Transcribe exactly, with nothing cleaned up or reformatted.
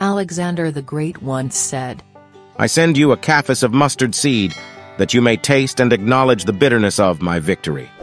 Alexander the Great once said, I send you a cafus of mustard seed, that you may taste and acknowledge the bitterness of my victory.